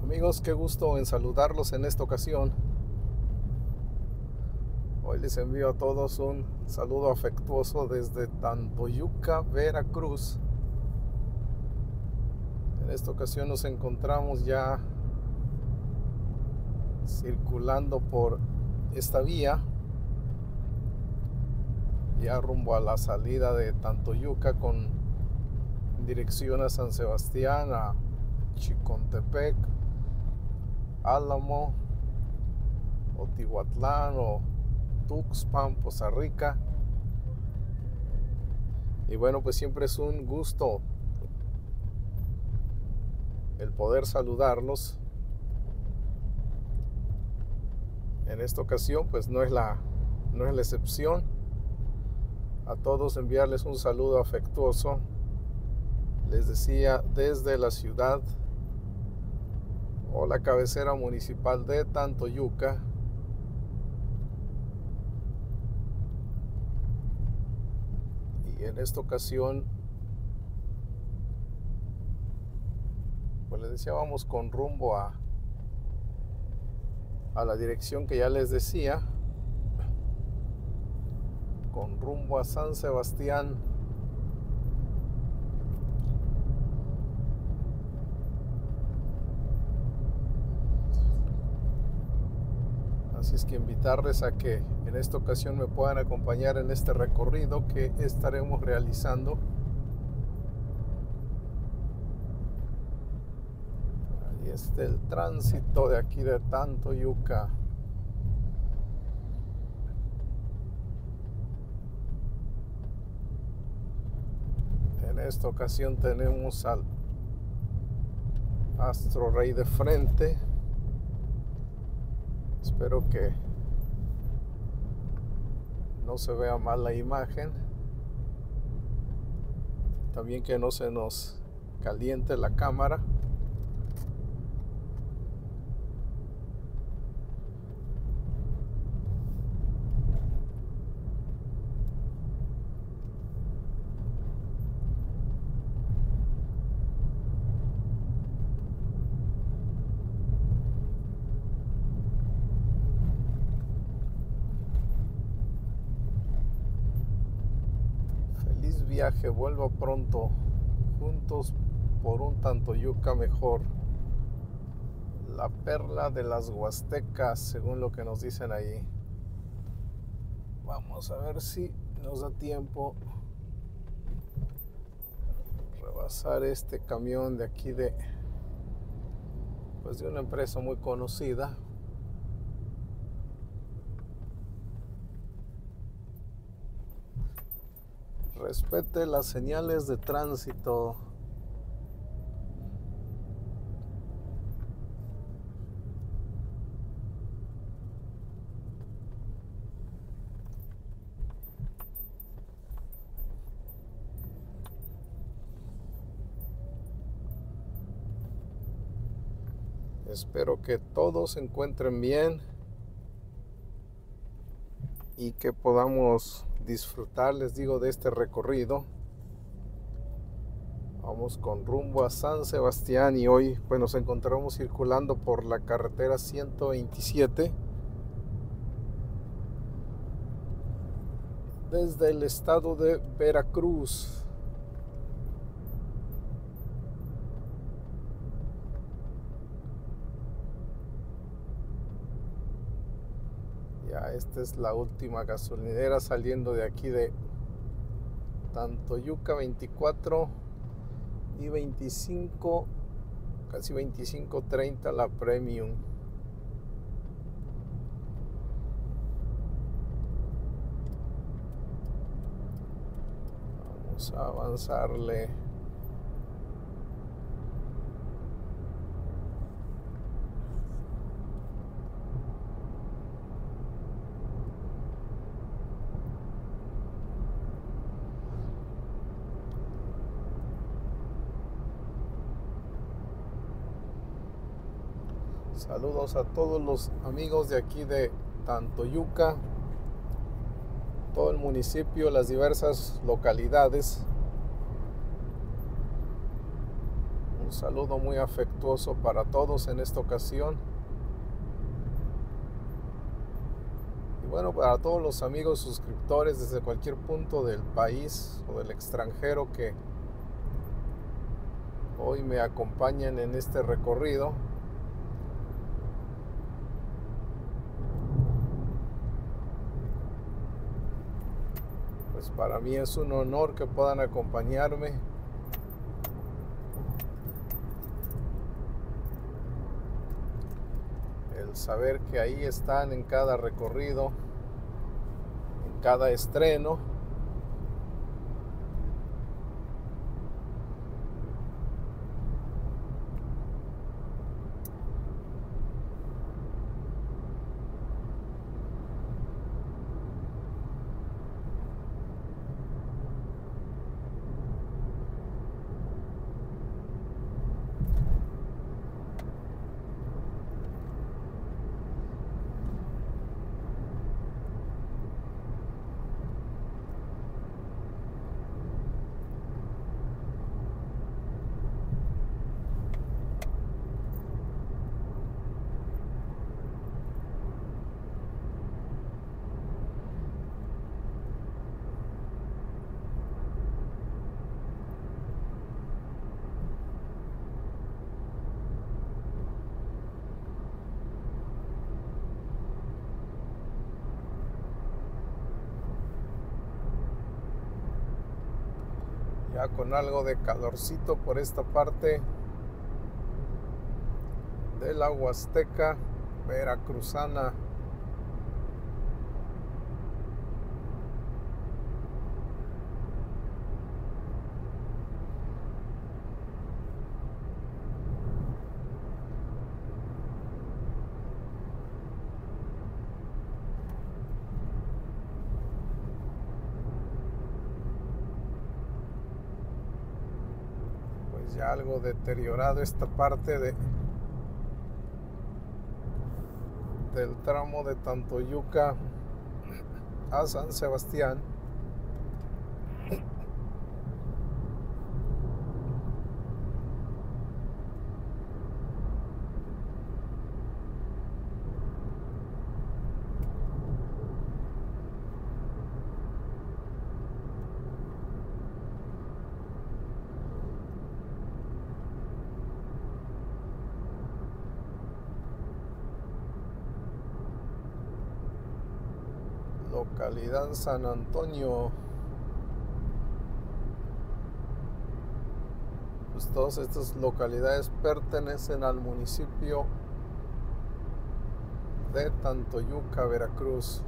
Amigos, qué gusto en saludarlos en esta ocasión. Hoy les envío a todos un saludo afectuoso desde Tantoyuca, Veracruz. En esta ocasión nos encontramos ya circulando por esta vía, ya rumbo a la salida de Tantoyuca con dirección a San Sebastián, a Chicontepec, Álamo, Otihuatlán o Tuxpan, Poza Rica. Y bueno, pues siempre es un gusto el poder saludarlos. En esta ocasión pues no es la excepción. A todos enviarles un saludo afectuoso. Les decía, desde la ciudad o la cabecera municipal de Tantoyuca. Y en esta ocasión, pues les decía, vamos con rumbo a la dirección que ya les decía, con rumbo a San Sebastián. Así es que invitarles a que en esta ocasión me puedan acompañar en este recorrido que estaremos realizando. Ahí está el tránsito de aquí de Tantoyuca. En esta ocasión tenemos al Astro Rey de frente. Espero que no se vea mal la imagen. También que no se nos caliente la cámara. Viaje, vuelva pronto, juntos por un Tantoyuca mejor, la perla de las Huastecas, según lo que nos dicen ahí. Vamos a ver si nos da tiempo rebasar este camión de aquí de una empresa muy conocida. Respete las señales de tránsito. Espero que todos se encuentren bien y que podamos disfrutar, les digo, de este recorrido. Vamos con rumbo a San Sebastián y hoy pues nos encontramos circulando por la carretera 127 desde el estado de Veracruz. Ya esta es la última gasolinera saliendo de aquí de Tantoyuca, 24 y 25, casi 25-30 la Premium. Vamos a avanzarle. Saludos a todos los amigos de aquí de Tantoyuca, todo el municipio, las diversas localidades. Un Un saludo muy afectuoso para todos en esta ocasión. Y bueno, para todos los amigos suscriptores desde cualquier punto del país o del extranjero que hoy me acompañan en este recorrido. Pues para mí es un honor que puedan acompañarme. El saber que ahí están en cada recorrido, en cada estreno. Ya con algo de calorcito por esta parte de la Huasteca veracruzana. Pues ya algo deteriorado esta parte del tramo de Tantoyuca a San Sebastián. Localidad San Antonio. Pues todas estas localidades pertenecen al municipio de Tantoyuca, Veracruz.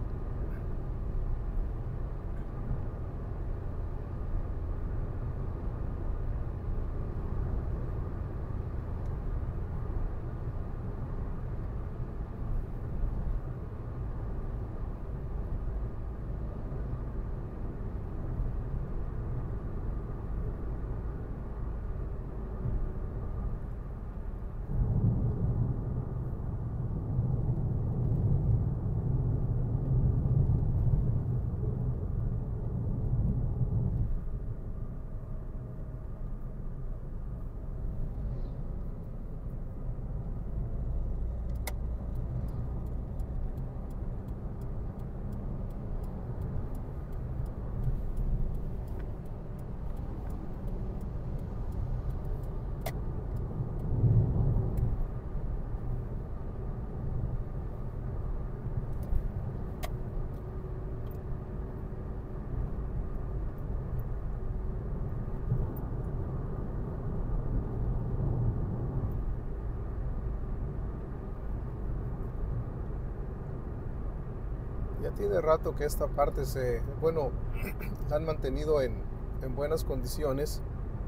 Ya tiene rato que esta parte la han mantenido en buenas condiciones,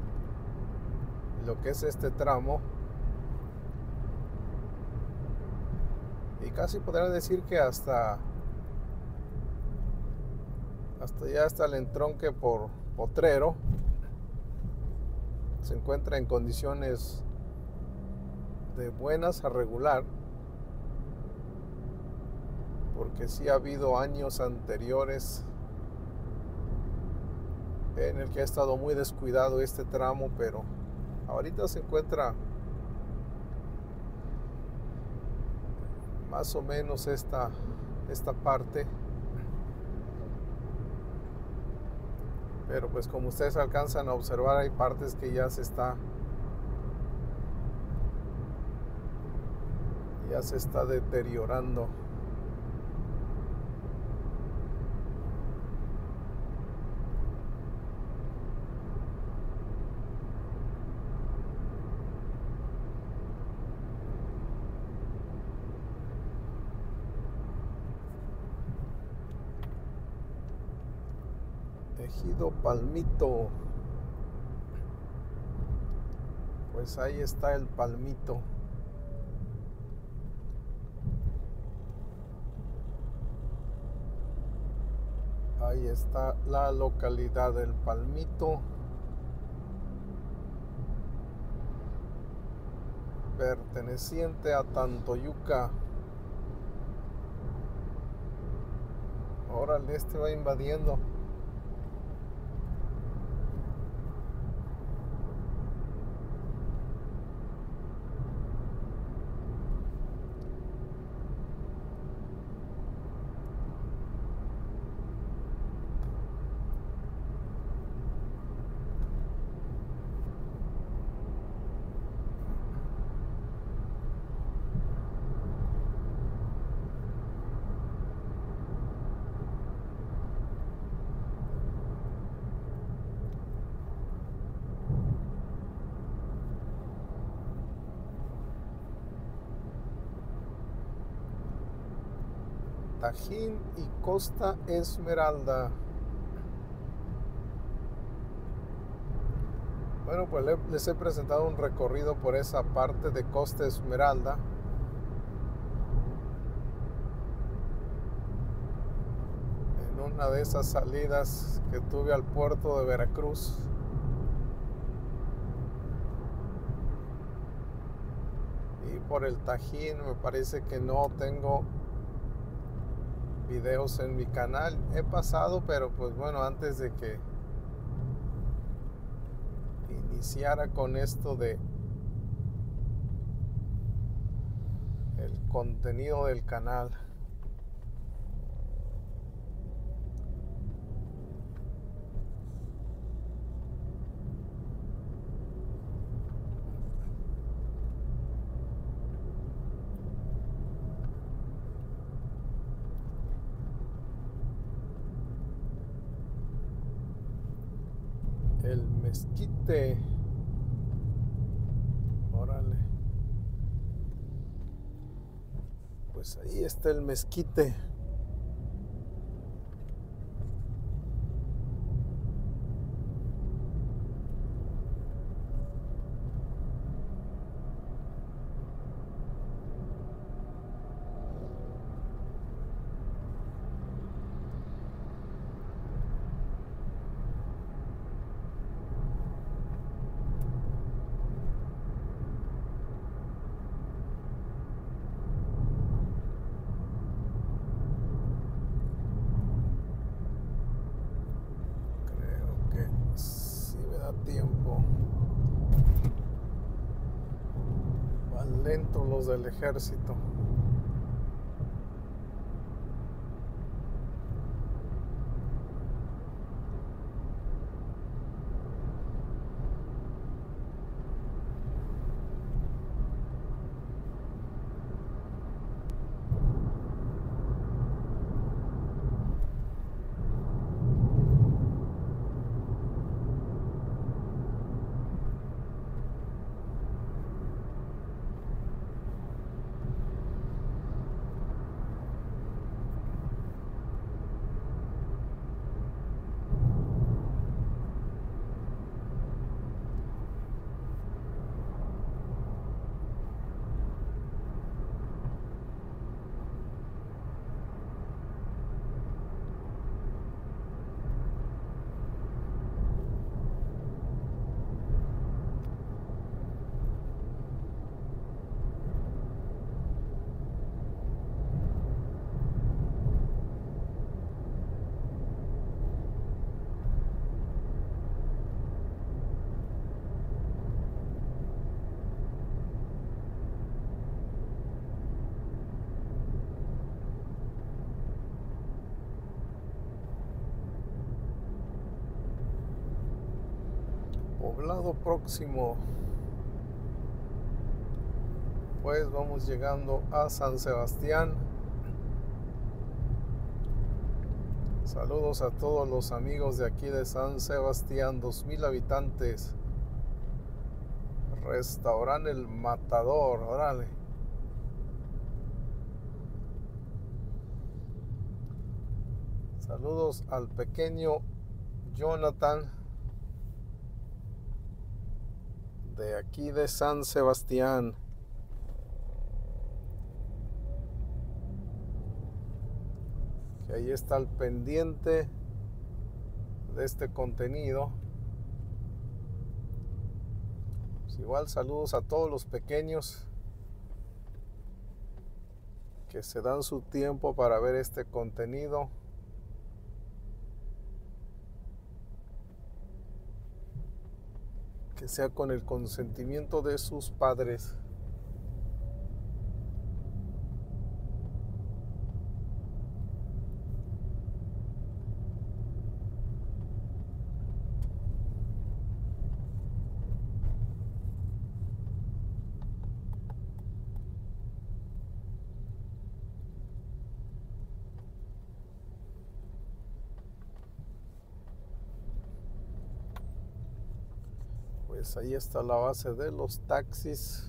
lo que es este tramo. Y casi podría decir que hasta ya hasta el entronque por Potrero se encuentra en condiciones de buenas a regular, porque sí ha habido años anteriores en el que ha estado muy descuidado este tramo, pero Ahorita se encuentra más o menos esta parte, pero pues como ustedes alcanzan a observar, hay partes que ya se está deteriorando. Ejido Palmito. Pues ahí está el Palmito. Ahí está la localidad del Palmito, perteneciente a Tantoyuca. Órale, este va invadiendo. Tajín y Costa Esmeralda. Bueno, pues les he presentado un recorrido por esa parte de Costa Esmeralda. En una de esas salidas que tuve al puerto de Veracruz. Y por el Tajín me parece que no tengo videos en mi canal. He pasado, pero pues bueno, antes de que iniciara con esto de el contenido del canal. El Mezquite. Órale. Pues ahí está el Mezquite. Tiempo. Van lentos los del ejército. Poblado Próximo. Pues vamos llegando a San Sebastián. Saludos a todos los amigos de aquí de San Sebastián, 2000 habitantes. Restaurante El Matador, órale. Saludos al pequeño Jonathan de aquí de San Sebastián. Que ahí está al pendiente de este contenido. Pues igual saludos a todos los pequeños que se dan su tiempo para ver este contenido. Que sea con el consentimiento de sus padres. Pues ahí está la base de los taxis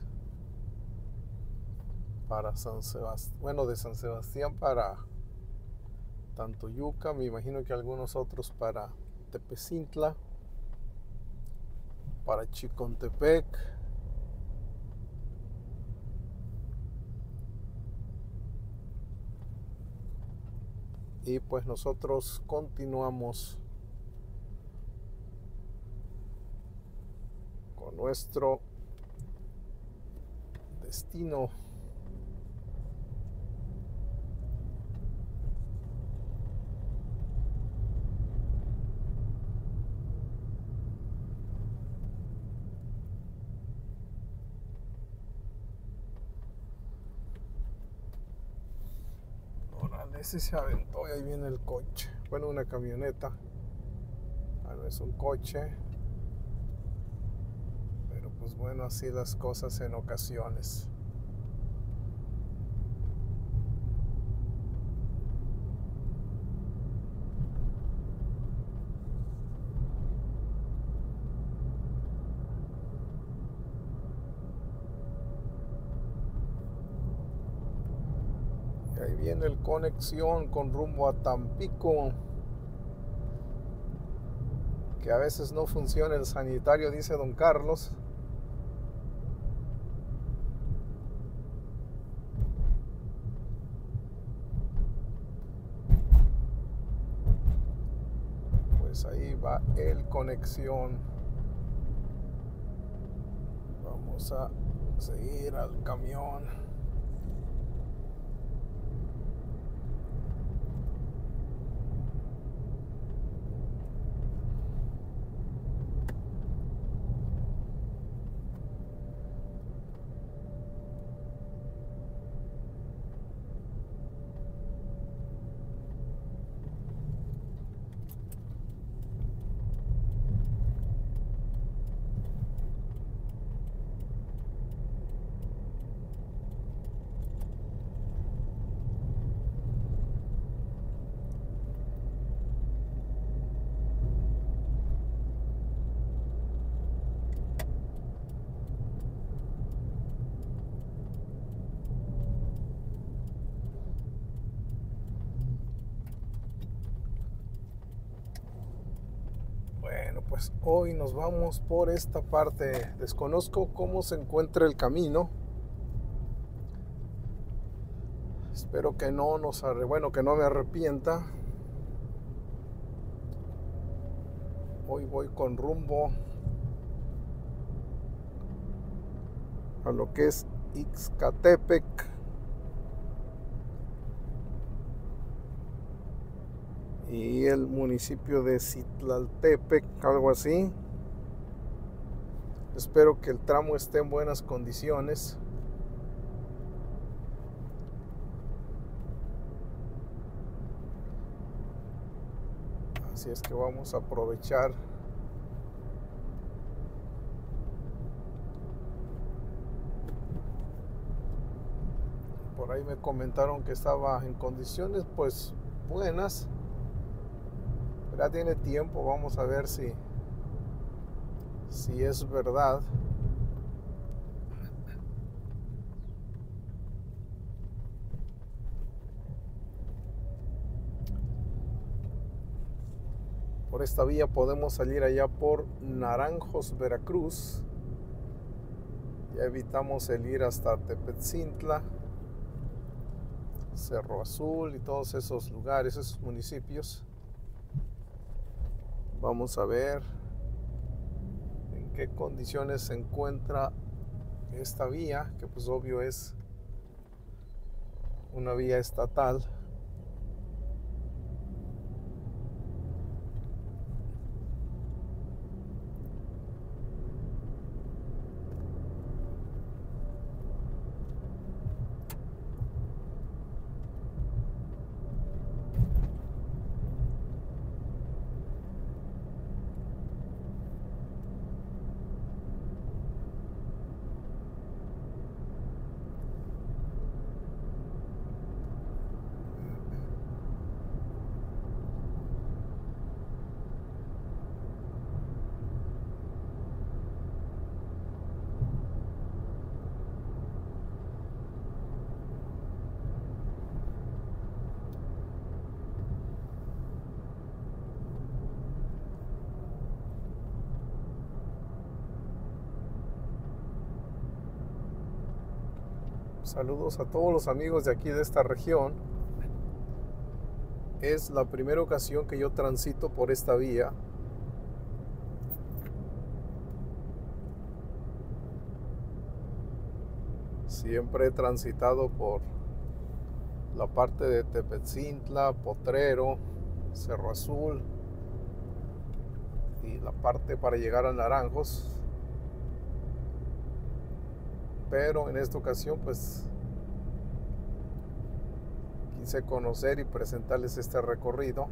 para San Sebastián, bueno, de San Sebastián para Tantoyuca, me imagino que algunos otros para Tepecintla, para Chicontepec, y pues nosotros continuamos con nuestro destino. Órale, ese se aventó y ahí viene el coche. Bueno, una camioneta. No es un coche. Pero pues bueno, así las cosas en ocasiones. Y ahí viene el conexión con rumbo a Tampico. Que a veces no funciona el sanitario, dice don Carlos. Pues ahí va el conexión. Vamos a seguir al camión. Bueno, pues hoy nos vamos por esta parte. Desconozco cómo se encuentra el camino. Espero que no que no me arrepienta. Hoy voy con rumbo a lo que es Ixcatepec. Y el municipio de Citlaltepec, algo así. Espero que el tramo esté en buenas condiciones. Así es que vamos a aprovechar Por ahí me comentaron que estaba en condiciones pues buenas. Ya tiene tiempo, vamos a ver si es verdad. Por esta vía podemos salir allá por Naranjos, Veracruz. Ya evitamos el ir hasta Tepetzintla, Cerro Azul y todos esos lugares, esos municipios. Vamos a ver en qué condiciones se encuentra esta vía, que pues obvio es una vía estatal. Saludos a todos los amigos de aquí de esta región. Es la primera ocasión que yo transito por esta vía. Siempre he transitado por la parte de Tepetzintla, Potrero, Cerro Azul y la parte para llegar a Naranjos. Pero en esta ocasión pues quise conocer y presentarles este recorrido.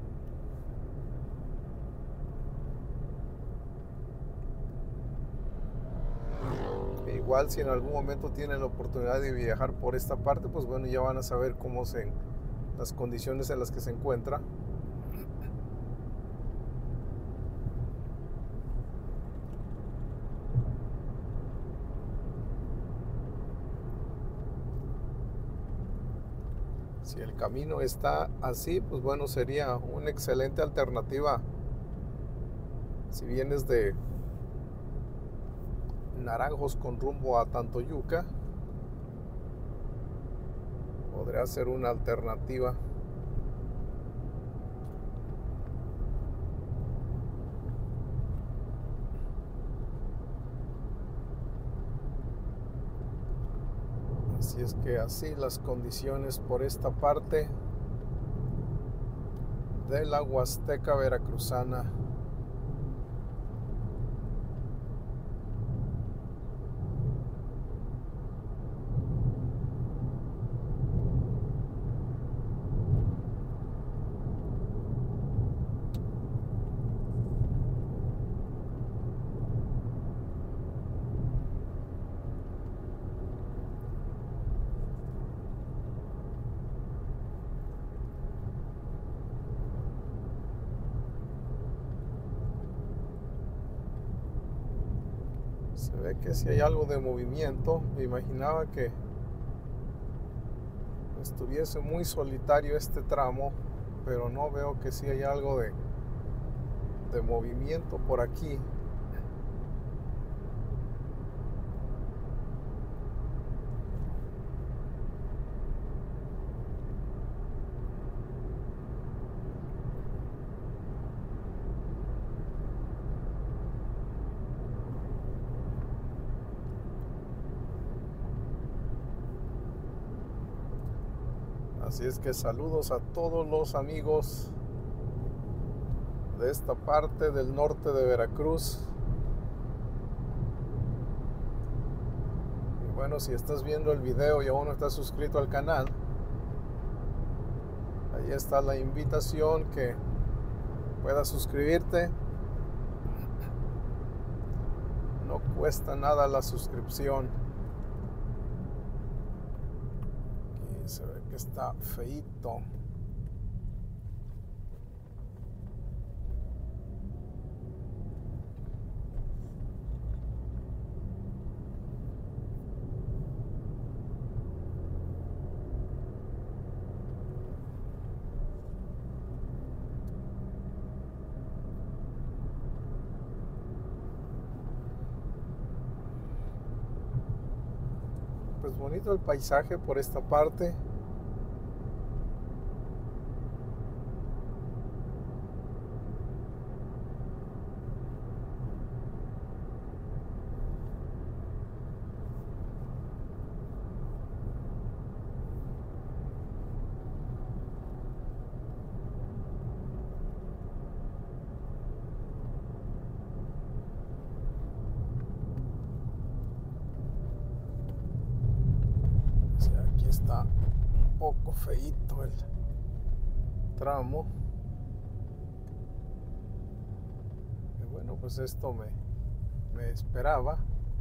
Igual si en algún momento tienen la oportunidad de viajar por esta parte, pues bueno, ya van a saber las condiciones en las que se encuentra. Si el camino está así, pues bueno, sería una excelente alternativa. Si vienes de Naranjos con rumbo a Tantoyuca, podría ser una alternativa. Así es que así las condiciones por esta parte de la Huasteca veracruzana. Se ve que si hay algo de movimiento. Me imaginaba que estuviese muy solitario este tramo, pero no, veo que sí hay algo de movimiento por aquí. Así es que saludos a todos los amigos de esta parte del norte de Veracruz. Y bueno, si estás viendo el video y aún no estás suscrito al canal, ahí está la invitación que puedas suscribirte. No cuesta nada la suscripción. se ve que está feíto. Pues bonito el paisaje por esta parte. Aquí está un poco feíto el tramo. Y bueno, pues esto me esperaba.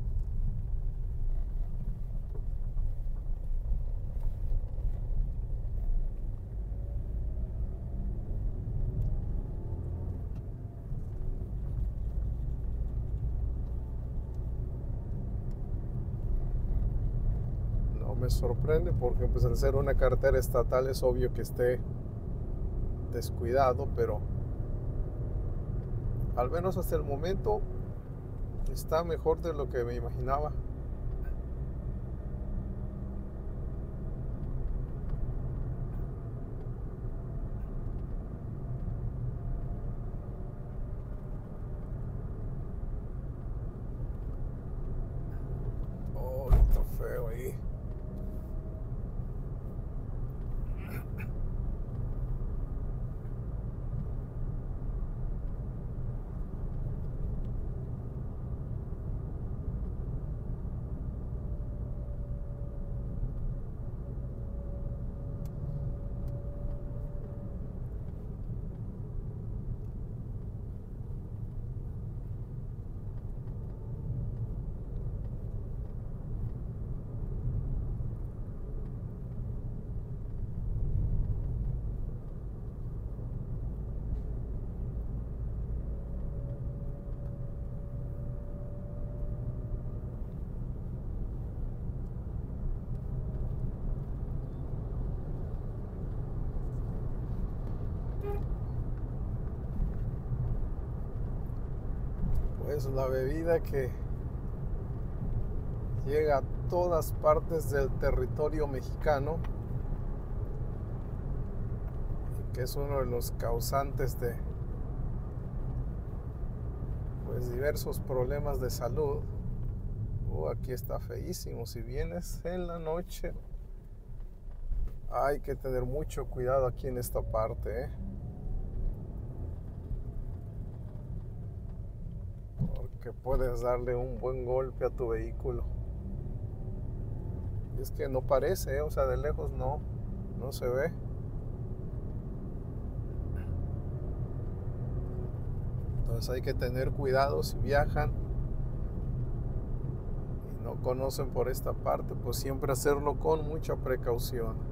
Me sorprende porque pues al ser una carretera estatal es obvio que esté descuidado, pero al menos hasta el momento está mejor de lo que me imaginaba. Oh, está feo ahí. Pues la bebida que llega a todas partes del territorio mexicano, que es uno de los causantes de pues diversos problemas de salud. Aquí está feísimo. Si vienes en la noche, hay que tener mucho cuidado aquí en esta parte, porque puedes darle un buen golpe a tu vehículo. Y es que no parece, o sea, de lejos no se ve. Entonces hay que tener cuidado si viajan y no conocen por esta parte, pues siempre hacerlo con mucha precaución.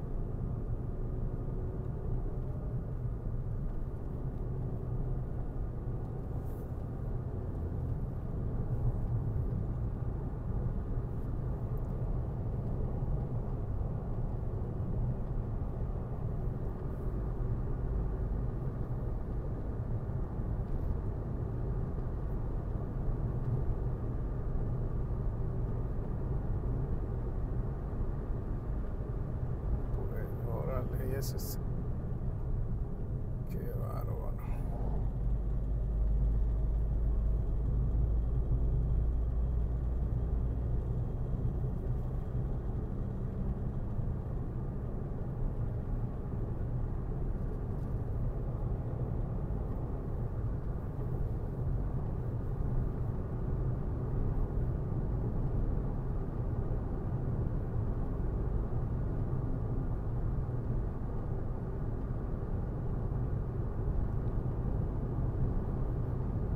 Qué bárbaro.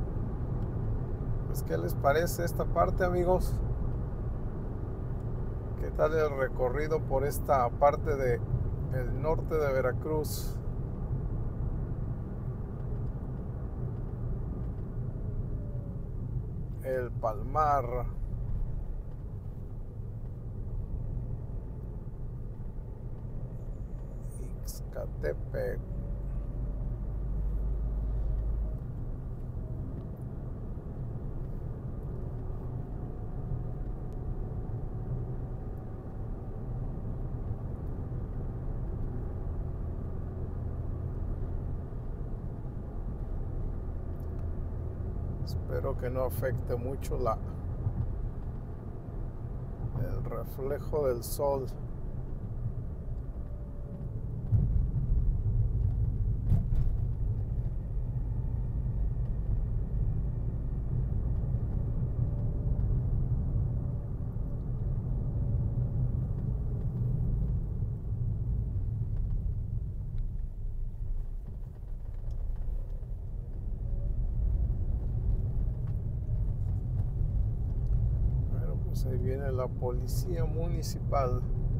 ¿Qué les parece esta parte, amigos? ¿Qué tal el recorrido por esta parte de el norte de Veracruz? El Palmar, Ixcatepec. Espero que no afecte mucho el reflejo del sol. Bueno, pues ahí viene la policía municipal.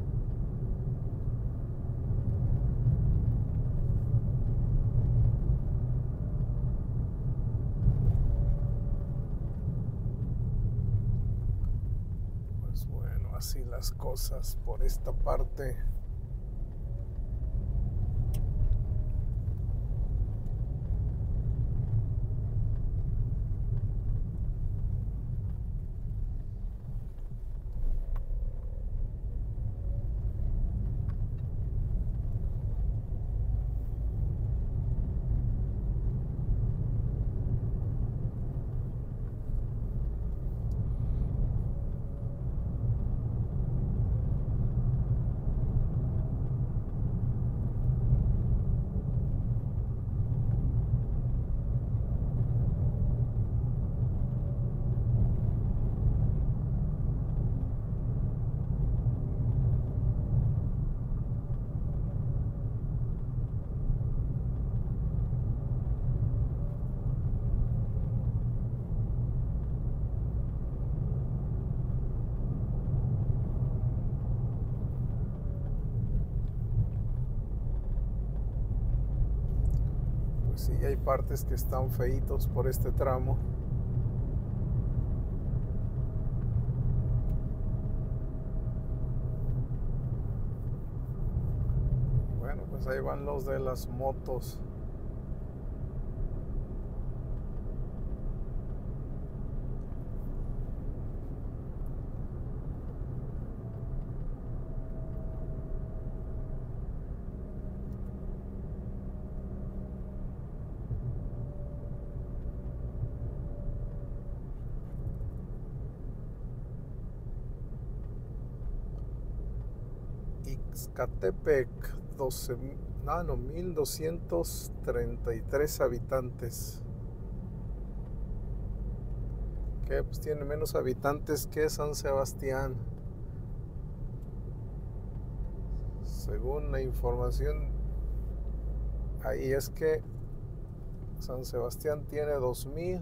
Pues bueno, así las cosas por esta parte. Pues sí, hay partes que están feitos por este tramo. Bueno, pues ahí van los de las motos. Ixcatepec, 1233 habitantes. Que pues tiene menos habitantes que San Sebastián. Según la información ahí es que San Sebastián tiene 2000.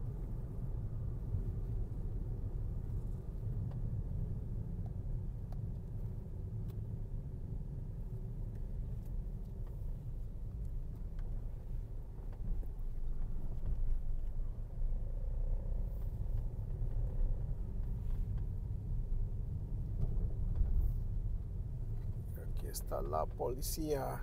Aquí está la policía.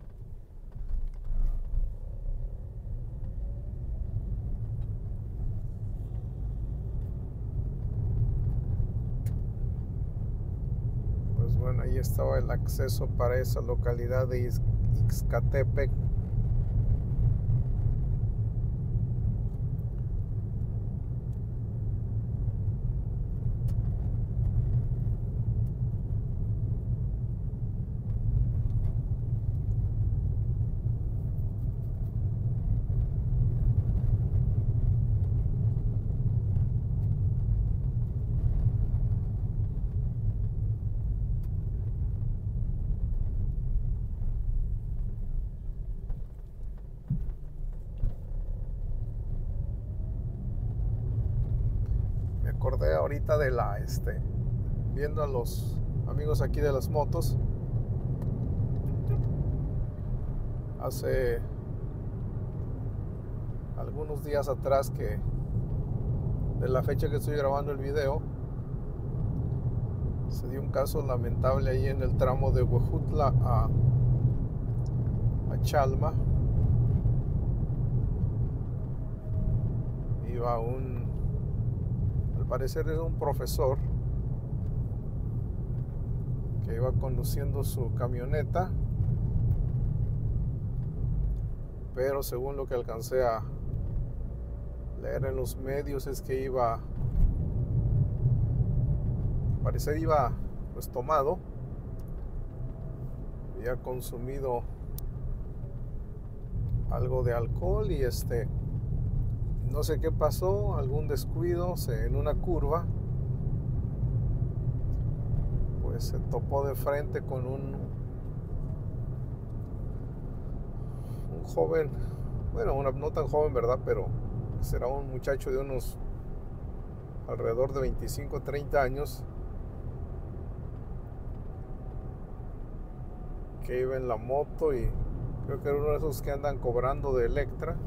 Pues bueno, ahí estaba el acceso para esa localidad de Ixcatepec. Me acordé ahorita de viendo a los amigos aquí de las motos, hace algunos días atrás, que de la fecha que estoy grabando el video, se dio un caso lamentable ahí en el tramo de Huejutla a Chalma. Iba al parecer era un profesor que iba conduciendo su camioneta, pero según lo que alcancé a leer en los medios es que parecer iba pues tomado, había consumido algo de alcohol y no sé qué pasó, algún descuido, en una curva pues se topó de frente con un joven, bueno, no tan joven, ¿verdad? Pero será un muchacho de unos alrededor de 25 o 30 años, que iba en la moto, y creo que era uno de esos que andan cobrando de Electra.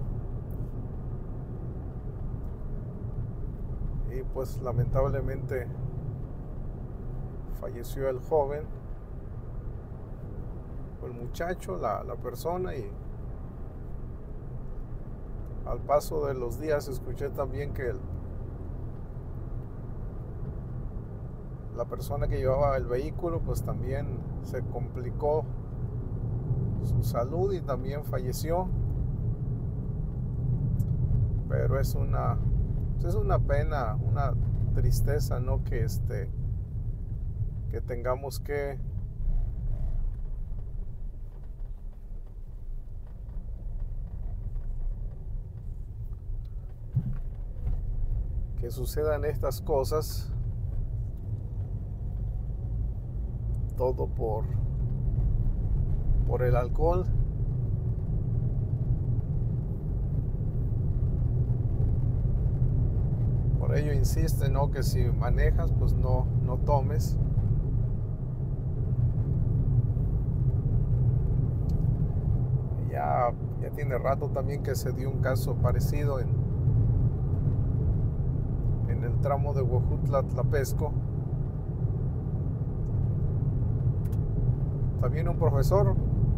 Y pues lamentablemente falleció el joven, o el muchacho, la persona. Y al paso de los días escuché también que la persona que llevaba el vehículo pues también se complicó su salud y también falleció. Pero es una pena, una tristeza, ¿no? Que tengamos que sucedan estas cosas, todo por el alcohol. Por ello insiste, ¿no? Que si manejas, pues no tomes. Ya tiene rato también que se dio un caso parecido en el tramo de Huejutla a Tlapesco. También un profesor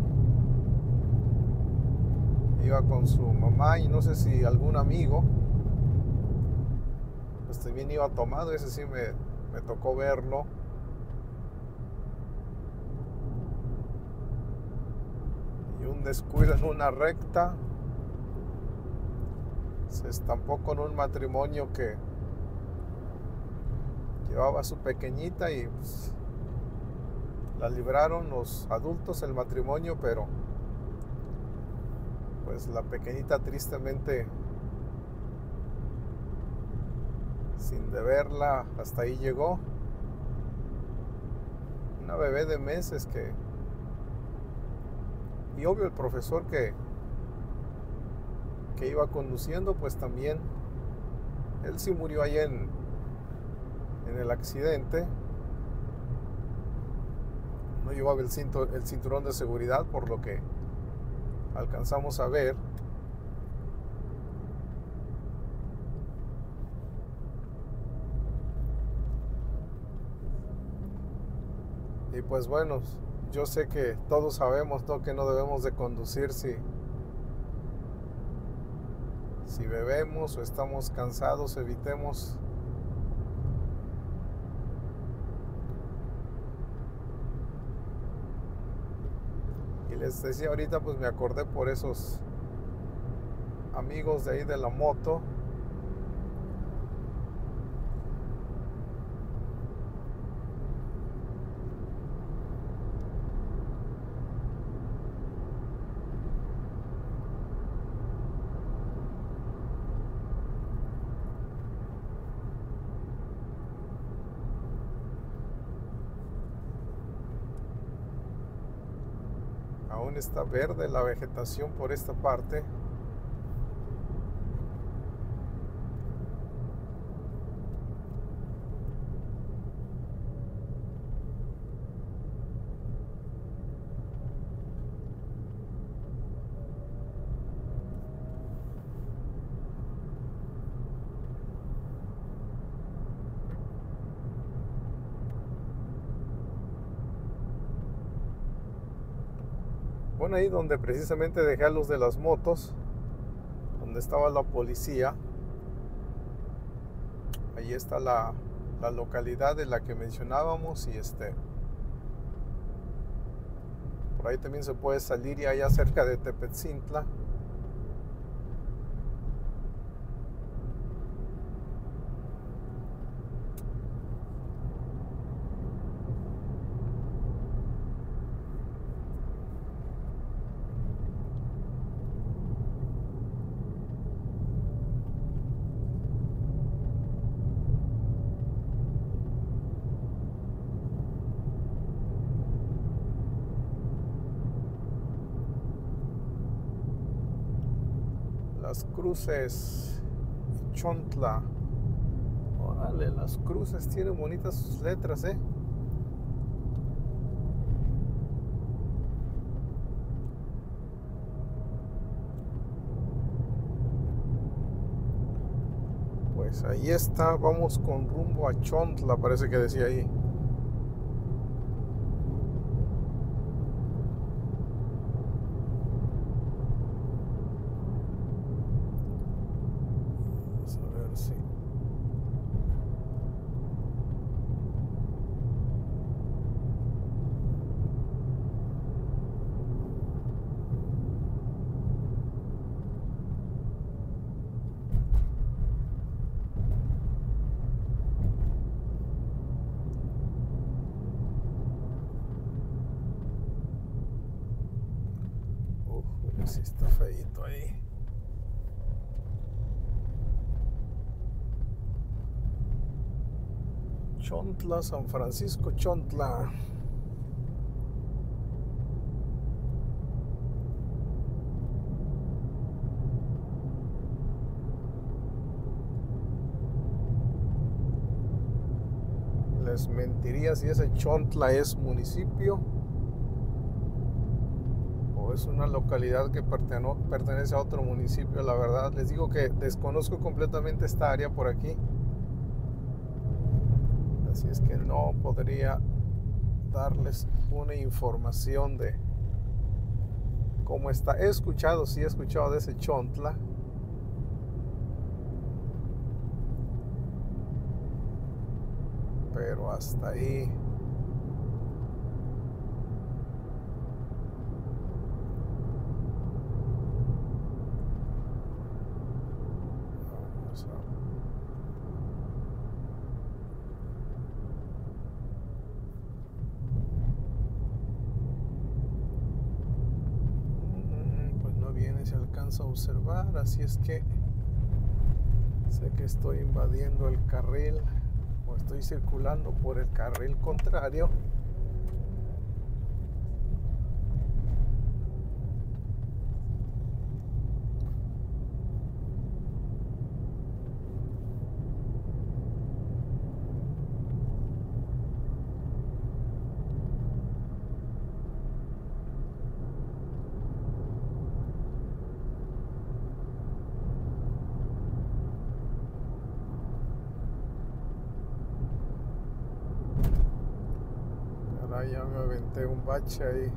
iba con su mamá y no sé si algún amigo, pues también iba tomado. Ese sí me tocó verlo. Y un descuido en una recta, se estampó con un matrimonio que llevaba a su pequeñita, y pues la libraron los adultos, el matrimonio, pero pues la pequeñita tristemente, sin deberla, hasta ahí llegó. Una bebé de meses y obvio el profesor que iba conduciendo, pues también él sí murió ahí en el accidente. No llevaba el cinturón de seguridad, por lo que alcanzamos a ver. Y pues bueno, yo sé que todos sabemos, ¿no?, que no debemos de conducir si bebemos o estamos cansados. Evitemos. Y les decía ahorita, pues me acordé por esos amigos de ahí de la moto. Aún está verde la vegetación por esta parte. Bueno, ahí donde precisamente dejé a los de las motos, donde estaba la policía, ahí está la localidad de la que mencionábamos y por ahí también se puede salir y allá cerca de Tepetzintla. Las Cruces, Chontla. Órale, Las Cruces tienen bonitas sus letras, ¿eh? Pues ahí está, vamos con rumbo a Chontla, parece que decía ahí. Vamos a ver si... Mira si está feíto ahí. Chontla, San Francisco, Chontla. Les mentiría si ese Chontla es municipio o es una localidad que pertenece a otro municipio. La verdad, les digo que desconozco completamente esta área por aquí. Así es que no podría darles una información de cómo está. He escuchado de ese Chontla. Pero hasta ahí. Vamos a... Pues no viene, se alcanza a observar, así es que sé que estoy invadiendo el carril o estoy circulando por el carril contrario. Ya me aventé un bache ahí.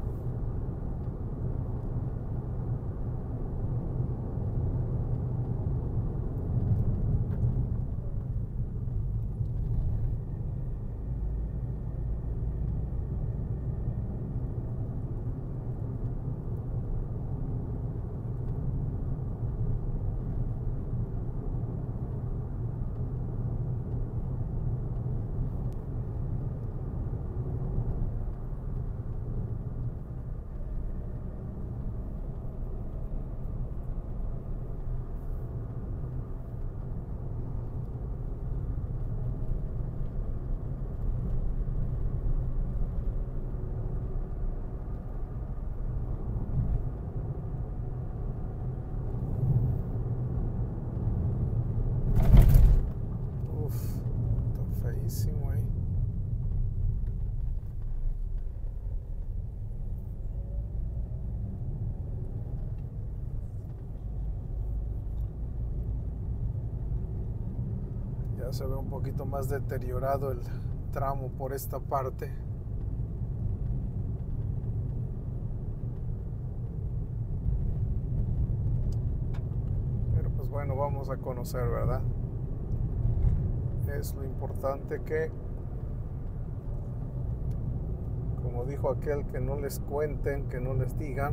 Ahí. Ya se ve un poquito más deteriorado el tramo por esta parte. pues bueno, vamos a conocer, ¿verdad? Es lo importante que, como dijo aquel, que no les cuenten, que no les digan.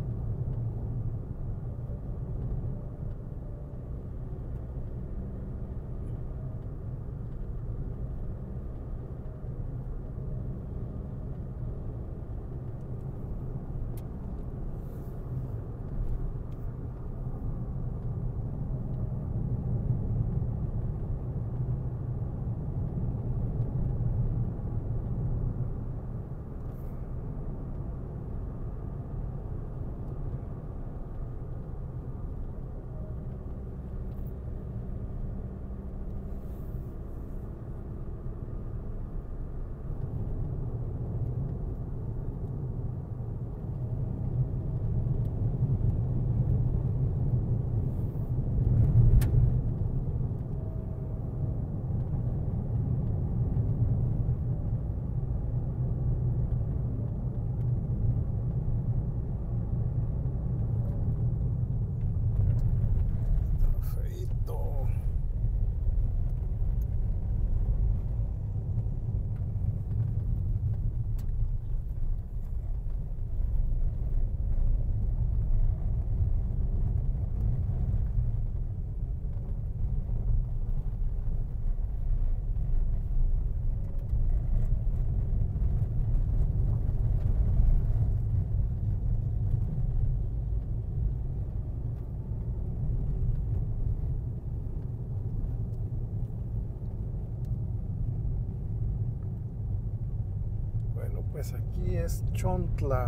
Pues aquí es Chontla.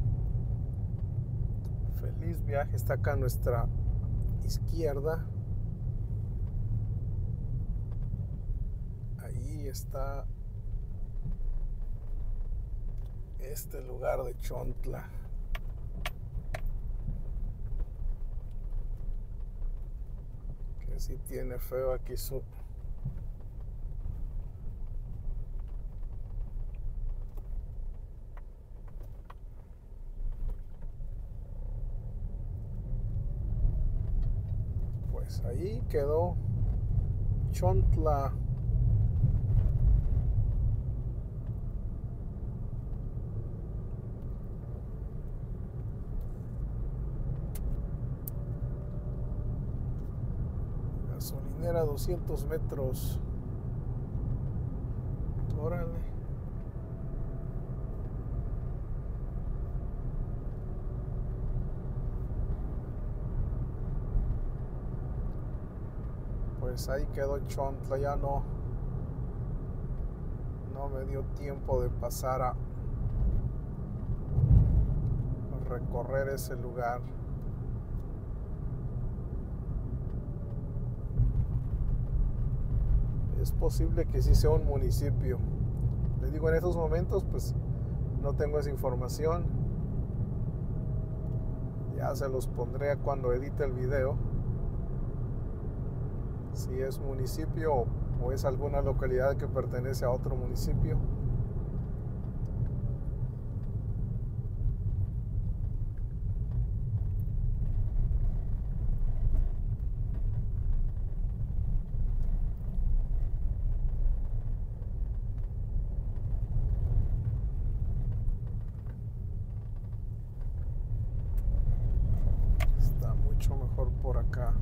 Feliz viaje, está acá a nuestra izquierda. Ahí está este lugar de Chontla. Que sí tiene feo aquí su... Pues ahí quedó Chontla. Gasolinera 200 metros. Órale. Pues ahí quedó Chontla, ya no me dio tiempo de pasar a recorrer ese lugar. Es posible que sí sea un municipio. Les digo, en estos momentos pues no tengo esa información. Ya se los pondré cuando edite el video. Si es municipio o es alguna localidad que pertenece a otro municipio. Está mucho mejor por acá.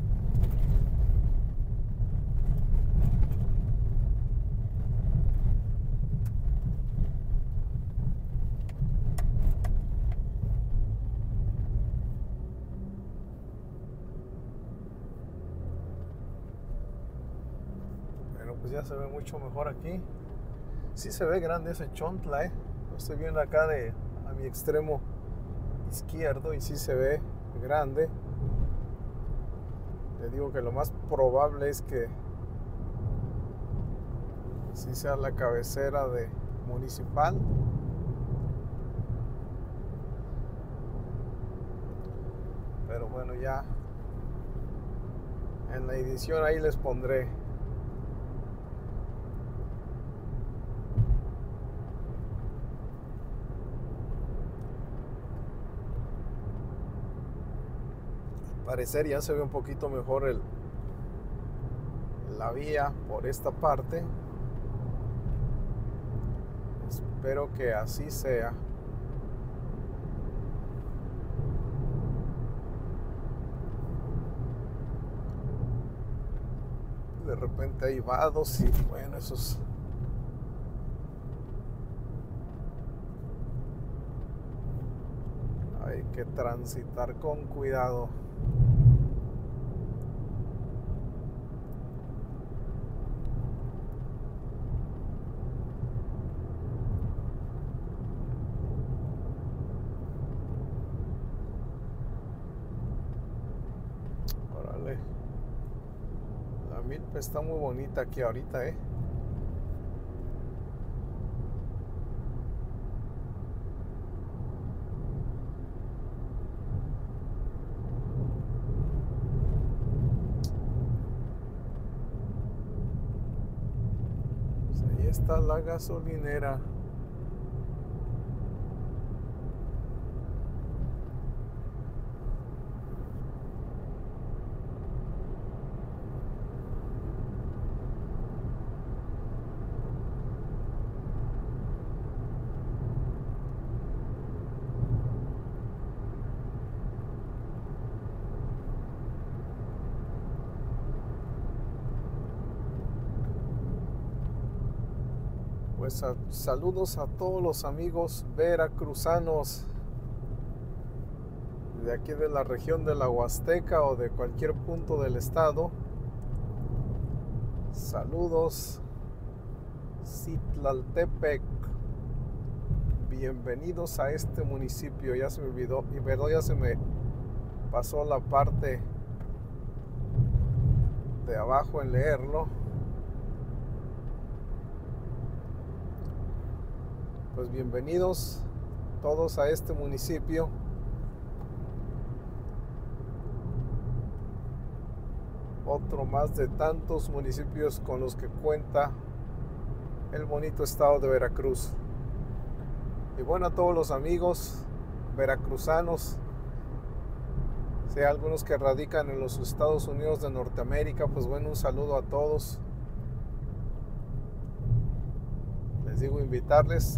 Pues ya se ve mucho mejor aquí. Sí se ve grande ese Chontla, Lo estoy viendo acá a mi extremo izquierdo y sí se ve grande. Le digo que lo más probable es que sí sea la cabecera de municipal. Pero bueno, ya en la edición ahí les pondré. parecer ya se ve un poquito mejor la vía por esta parte. Espero que así sea. De repente hay vados y bueno, esos hay que transitar con cuidado. Órale. La milpa está muy bonita aquí ahorita, Pues ahí está la gasolinera. Pues saludos a todos los amigos veracruzanos de aquí de la región de la Huasteca o de cualquier punto del estado. Saludos, Citlaltepec. Bienvenidos a este municipio. Ya se me olvidó, y perdón, ya se me pasó la parte de abajo en leerlo. Pues bienvenidos todos a este municipio. Otro más de tantos municipios con los que cuenta el bonito estado de Veracruz. Y bueno, a todos los amigos veracruzanos, sea algunos que radican en los Estados Unidos de Norteamérica, pues bueno, un saludo a todos. Les digo, invitarles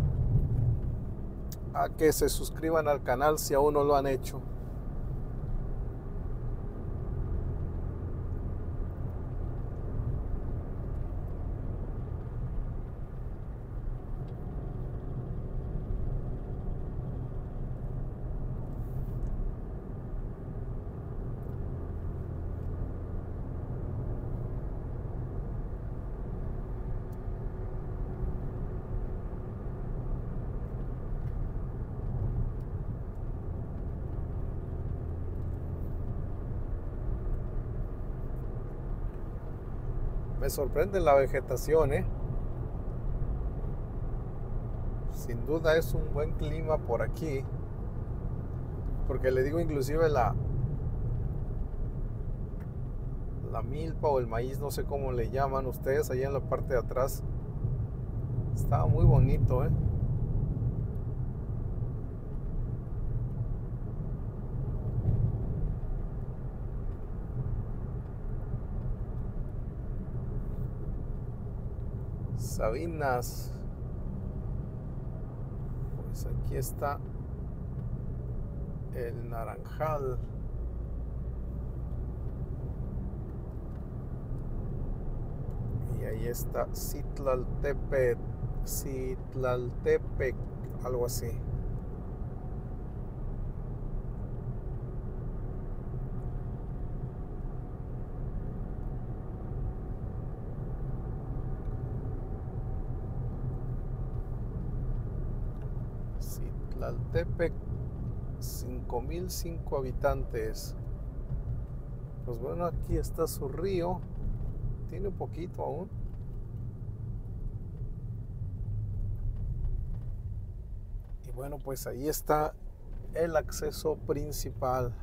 a que se suscriban al canal si aún no lo han hecho. Me sorprende la vegetación, Sin duda es un buen clima por aquí. Porque le digo, inclusive la milpa o el maíz, no sé cómo le llaman ustedes, allá en la parte de atrás, estaba muy bonito, Sabinas. Pues aquí está el Naranjal. Y ahí está Citlaltepec, algo así. Citlaltepec, 5005 habitantes. Pues bueno, aquí está su río. Tiene un poquito aún. Y bueno, pues ahí está el acceso principal.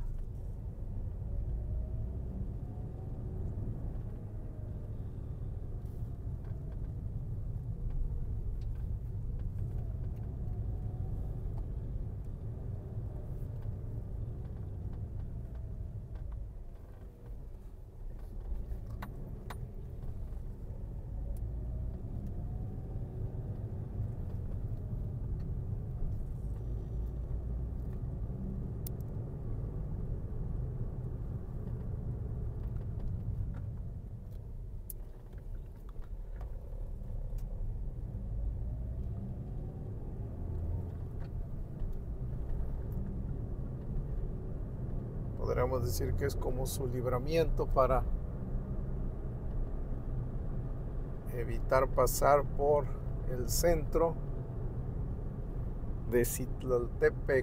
Podríamos decir que es como su libramiento para evitar pasar por el centro de Citlaltepec.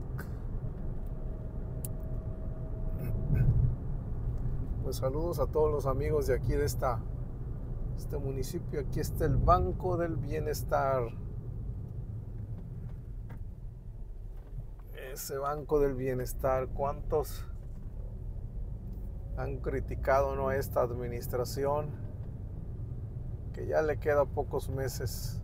Pues saludos a todos los amigos de aquí de este municipio. Aquí está el Banco del Bienestar. Ese Banco del Bienestar, ¿cuántos han criticado, no, a esta administración? Que ya le queda pocos meses.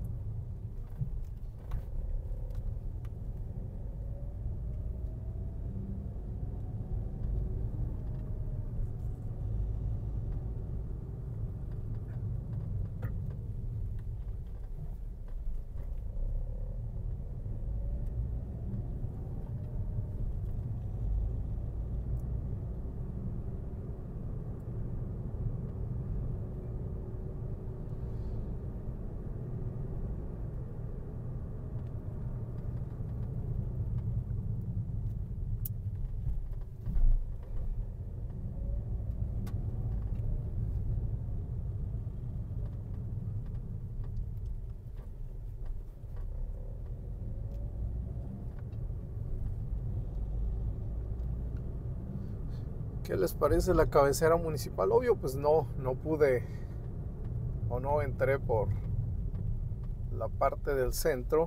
¿Qué les parece la cabecera municipal? Obvio, pues no pude o no entré por la parte del centro.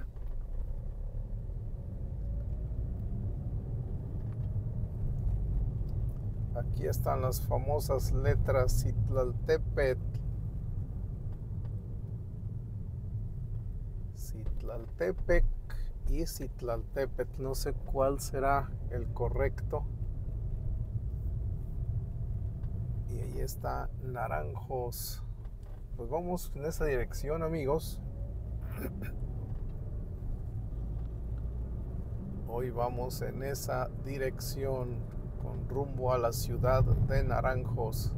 Aquí están las famosas letras Citlaltepec. Citlaltepec y Citlaltepec. No sé cuál será el correcto. Y ahí está Naranjos. Pues vamos en esa dirección, amigos. Hoy vamos en esa dirección con rumbo a la ciudad de Naranjos.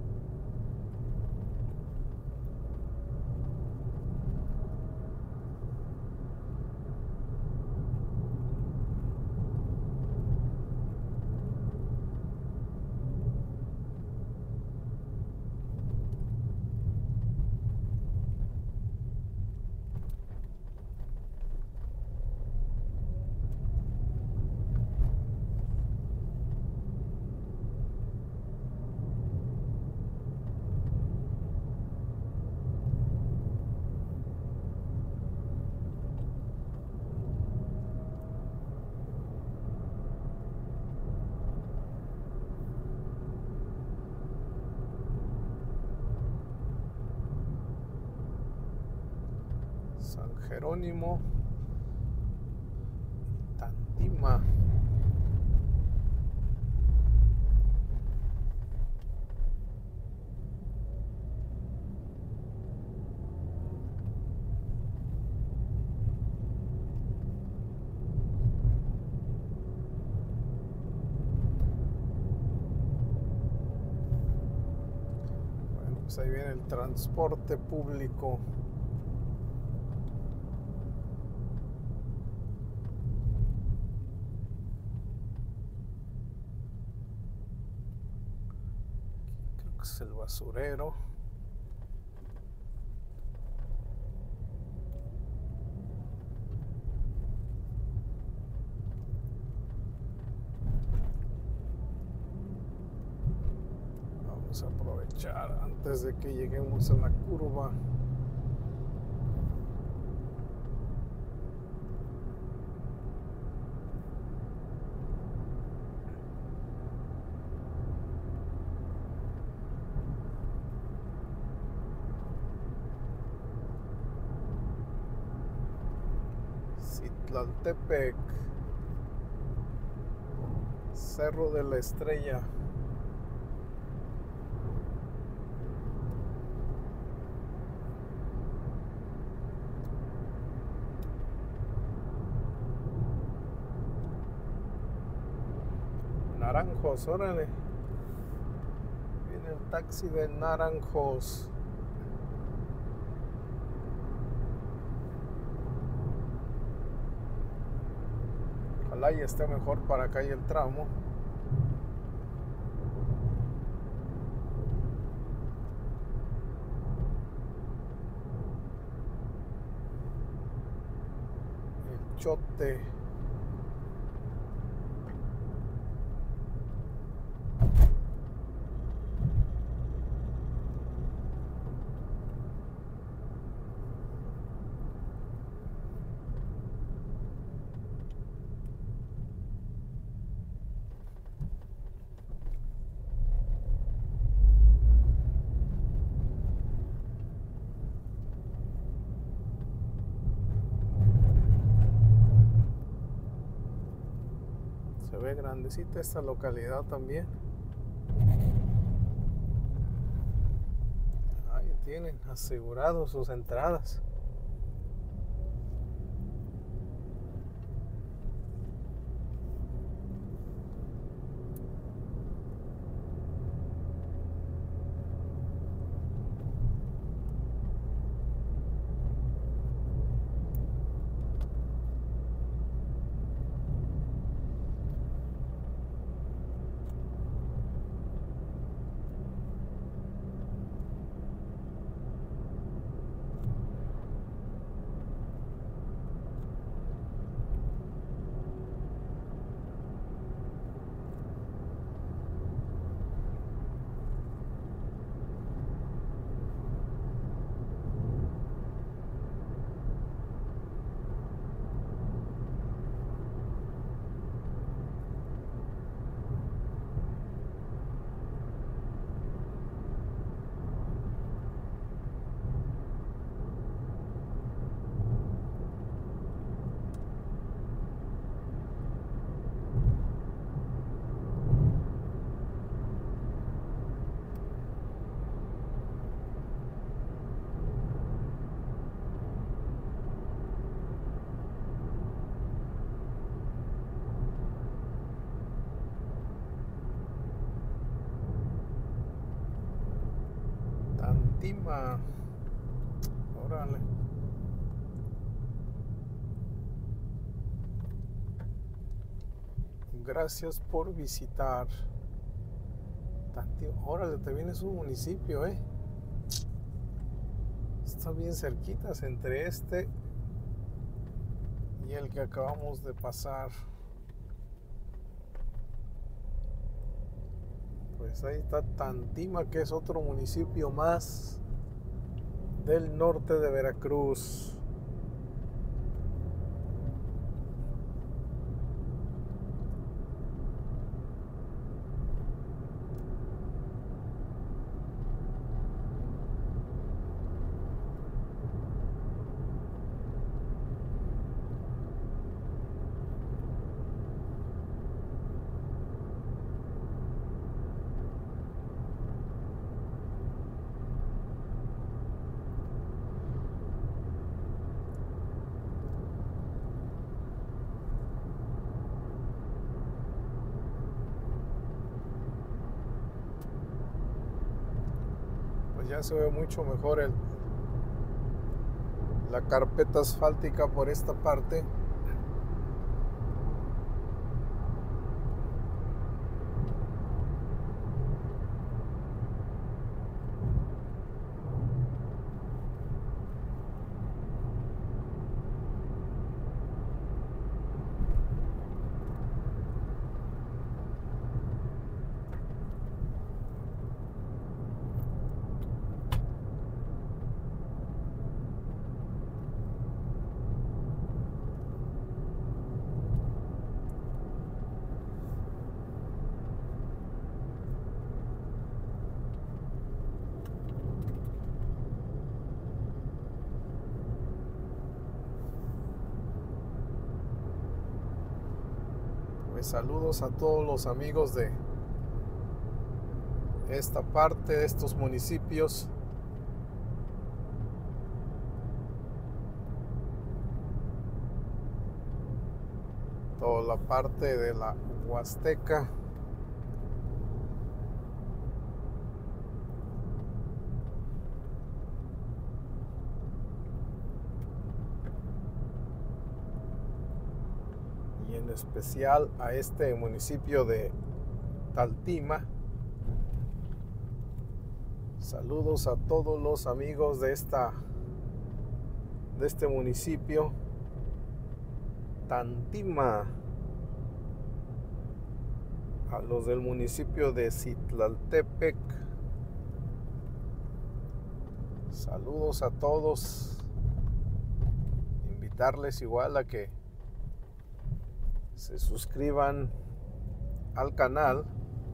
San Jerónimo, Tantima. Bueno, pues ahí viene el transporte público. Es el basurero. Vamos a aprovechar antes de que lleguemos a la curva. Citlaltepec, Cerro de la Estrella. Naranjos, órale. Viene el taxi de Naranjos. Ojalá y esté mejor para acá y el tramo. ranchote. Se ve grandecita esta localidad también. Ahí tienen asegurados sus entradas. Tantima. Órale. Gracias por visitar. Tantima. Órale, también es un municipio, Está bien cerquitas entre este y el que acabamos de pasar. Pues ahí está Tantima, que es otro municipio más del norte de Veracruz. Ya se ve mucho mejor la carpeta asfáltica por esta parte. Saludos a todos los amigos de esta parte, de estos municipios. Toda la parte de la Huasteca. Y en especial a este municipio de Tantima. Saludos a todos los amigos de este municipio. Tandima, a los del municipio de Citlaltepec. Saludos a todos. Invitarles igual a que se suscriban al canal.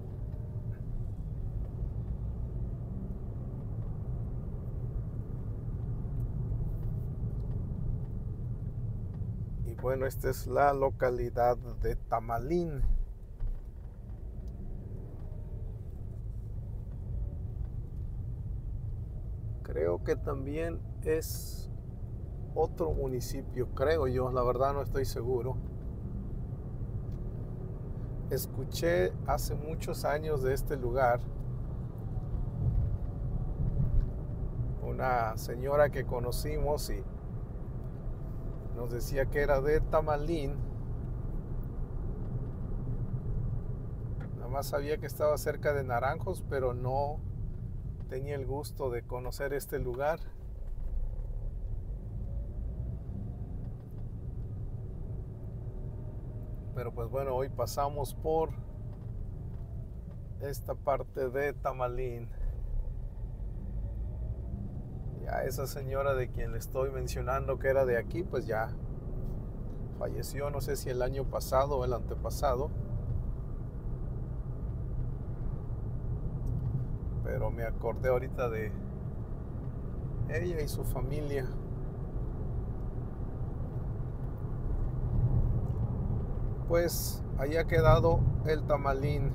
Y bueno, esta es la localidad de Tamalín. Creo que también es otro municipio, creo yo, la verdad no estoy seguro. Escuché hace muchos años de este lugar. Una señora que conocimos y nos decía que era de Tamalín. Nada más sabía que estaba cerca de Naranjos, pero no tenía el gusto de conocer este lugar. Pero pues bueno, hoy pasamos por esta parte de Tamalín. Ya esa señora de quien le estoy mencionando que era de aquí, pues ya falleció, no sé si el año pasado o el antepasado. Pero me acordé ahorita de ella y su familia. Pues ahí ha quedado el Tamalín.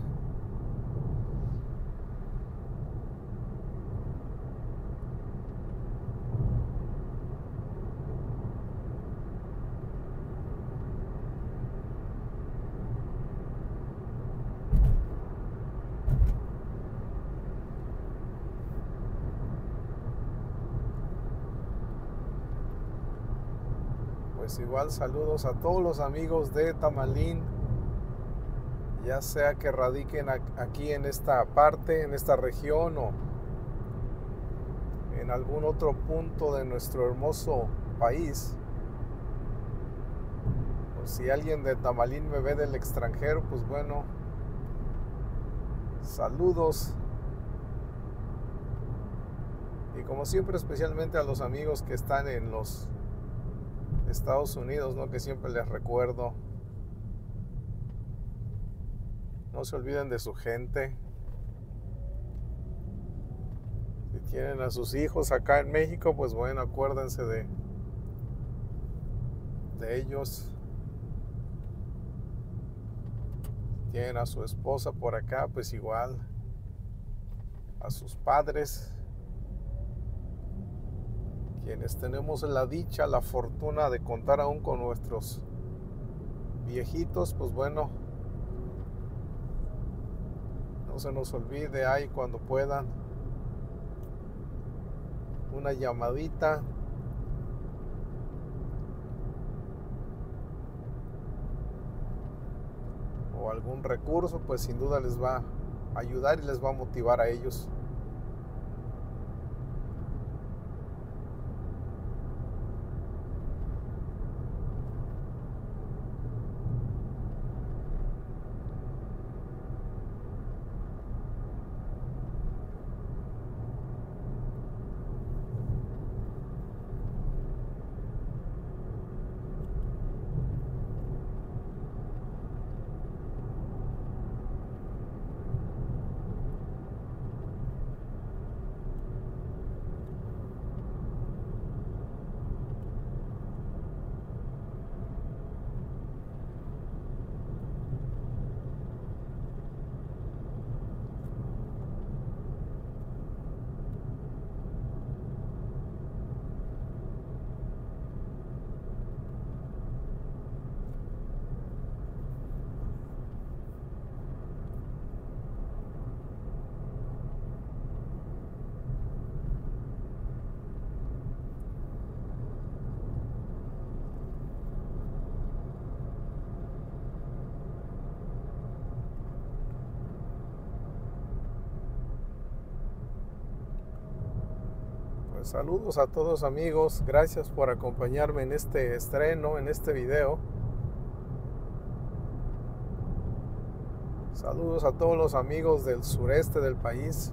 Pues igual saludos a todos los amigos de Tamalín, ya sea que radiquen aquí en esta parte, en esta región o en algún otro punto de nuestro hermoso país. O si alguien de Tamalín me ve del extranjero, pues bueno, saludos. Y como siempre, especialmente a los amigos que están en los Estados Unidos, ¿no? Que siempre les recuerdo, no se olviden de su gente. Si tienen a sus hijos acá en México, pues bueno, acuérdense de ellos. Si tienen a su esposa por acá, pues igual, a sus padres. Quienes tenemos la dicha, la fortuna de contar aún con nuestros viejitos, pues bueno, no se nos olvide ahí cuando puedan una llamadita. O algún recurso, pues sin duda les va a ayudar y les va a motivar a ellos. Saludos a todos amigos, gracias por acompañarme en este estreno, en este video. Saludos a todos los amigos del sureste del país.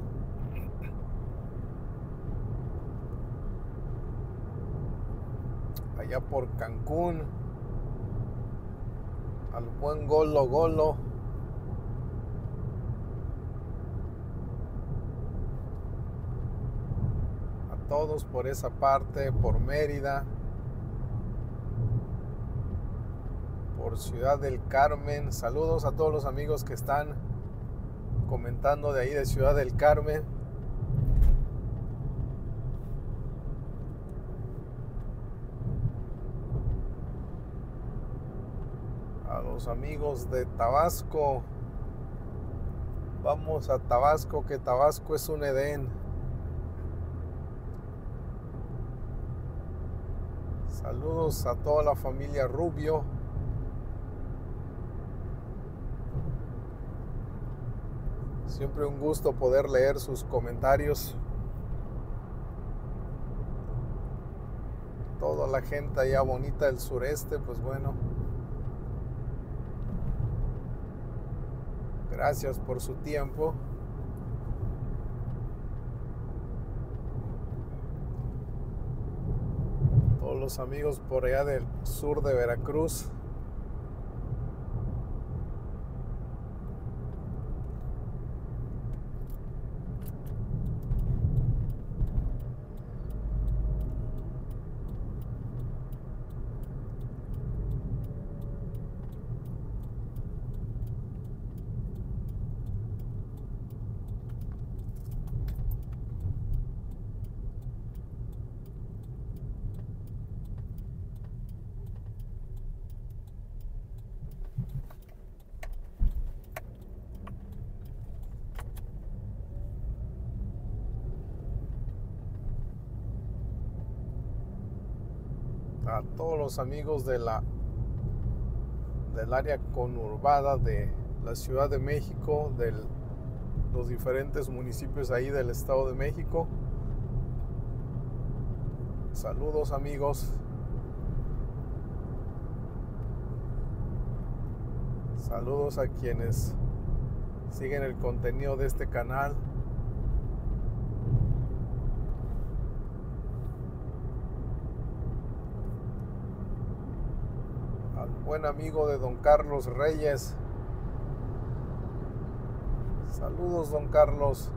Allá por Cancún, al buen Golo Golo. A todos por esa parte, por Mérida, por Ciudad del Carmen. Saludos a todos los amigos que están comentando de ahí de Ciudad del Carmen. A los amigos de Tabasco. Vamos a Tabasco, que Tabasco es un Edén. Saludos a toda la familia Rubio. Siempre un gusto poder leer sus comentarios. Toda la gente allá bonita del sureste, pues bueno. Gracias por su tiempo. Todos los amigos por allá del sur de Veracruz. A todos los amigos del área conurbada de la Ciudad de México, de los diferentes municipios ahí del Estado de México. Saludos, amigos. Saludos a quienes siguen el contenido de este canal. Buen amigo de don Carlos Reyes. Saludos, don Carlos.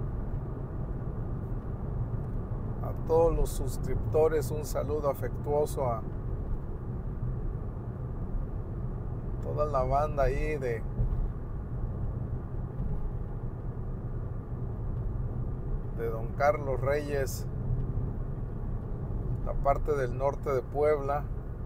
A todos los suscriptores, un saludo afectuoso a toda la banda ahí de don Carlos Reyes, la parte del norte de Puebla.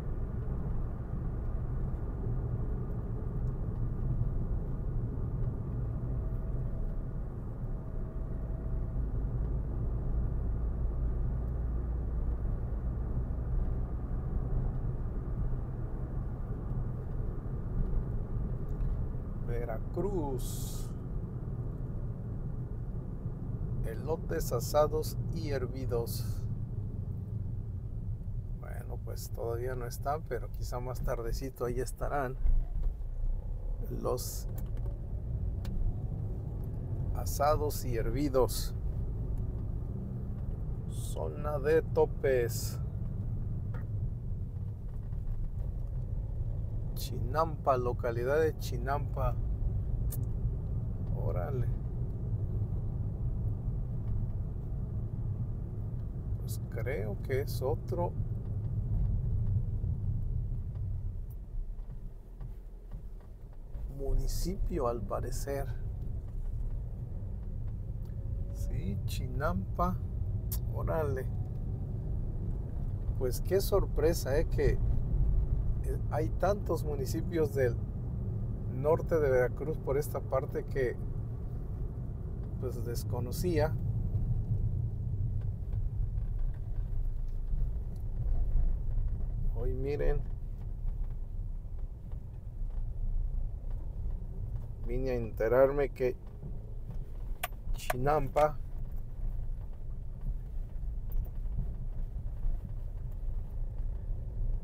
Veracruz. Elotes asados y hervidos. Bueno, pues todavía no están, pero quizá más tardecito ahí estarán los asados y hervidos. Zona de Topes. Chinampa, localidad de Chinampa. Órale. Pues creo que es otro municipio al parecer. Sí, Chinampa. Órale. Pues qué sorpresa, que hay tantos municipios del norte de Veracruz por esta parte que pues desconocía. Hoy miren, vine a enterarme que Chinampa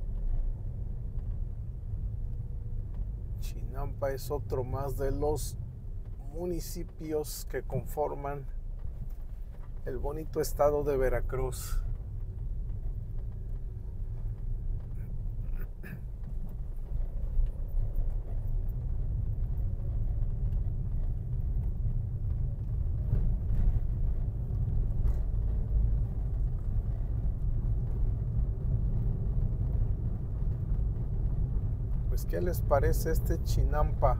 es otro más de los municipios que conforman el bonito estado de Veracruz. Pues, ¿qué les parece este Chinampa?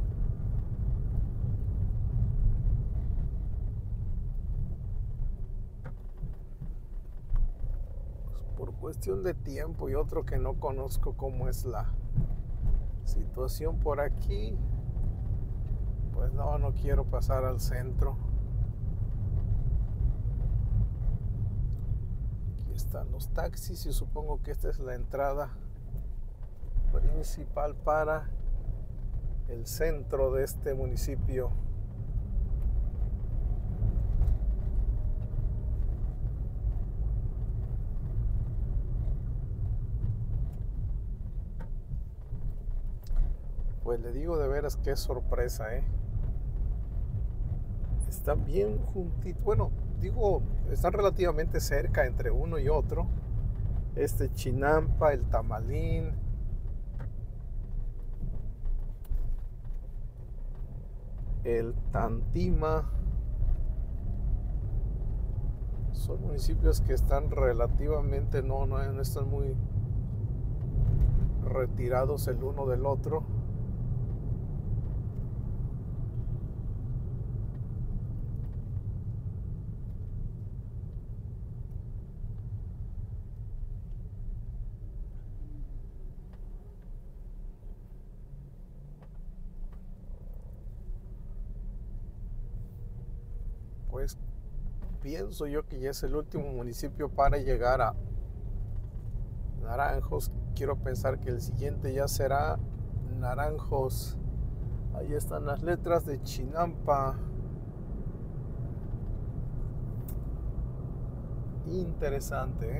Pues por cuestión de tiempo y otro que no conozco cómo es la situación por aquí, pues no quiero pasar al centro. Aquí están los taxis y supongo que esta es la entrada principal para el centro de este municipio. Pues le digo de veras qué sorpresa, Están bien juntitos. Bueno, digo, están relativamente cerca entre uno y otro. Este Chinampa, el Tamalín, el Tantima. Son municipios que están relativamente, no están muy retirados el uno del otro. Pues pienso yo que ya es el último municipio para llegar a Naranjos. Quiero pensar que el siguiente ya será Naranjos. Ahí están las letras de Chinampa. Interesante,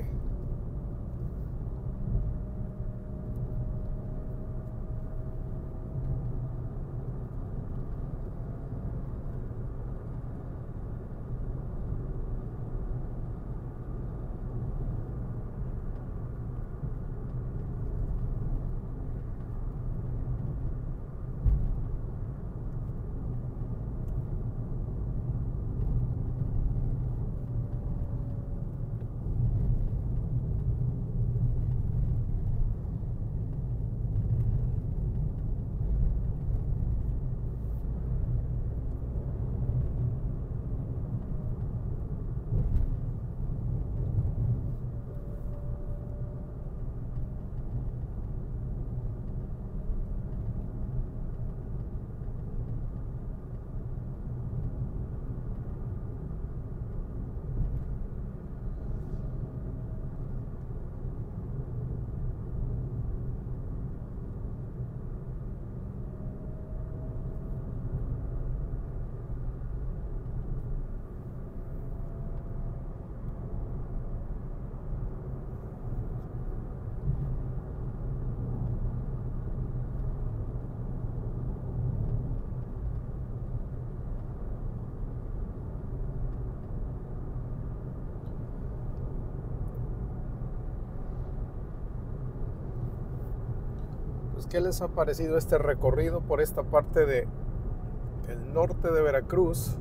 Pues, ¿qué les ha parecido este recorrido por esta parte de el norte de Veracruz?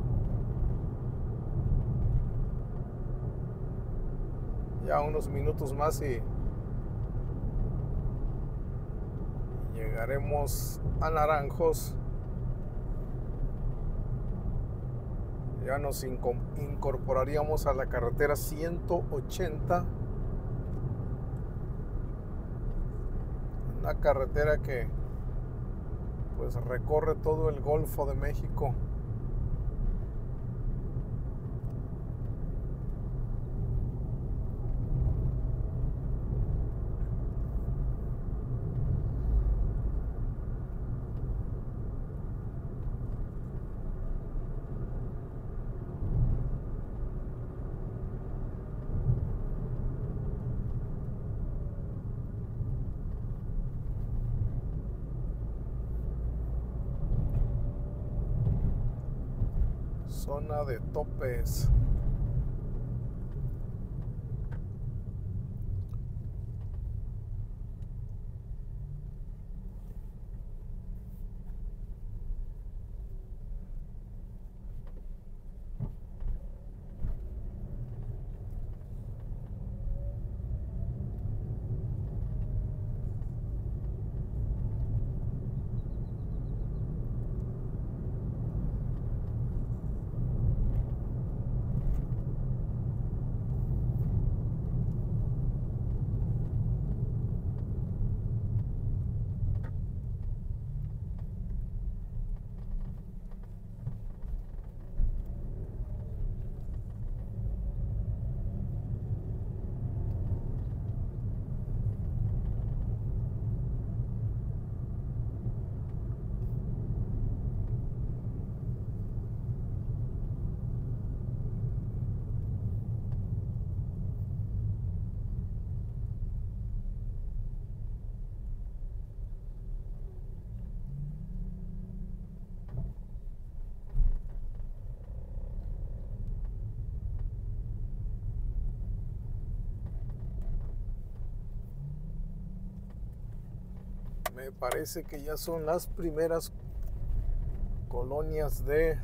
Ya unos minutos más y llegaremos a Naranjos. Ya nos incorporaríamos a la carretera 180, una carretera que pues recorre todo el Golfo de México. Zona de topes. Me parece que ya son las primeras colonias de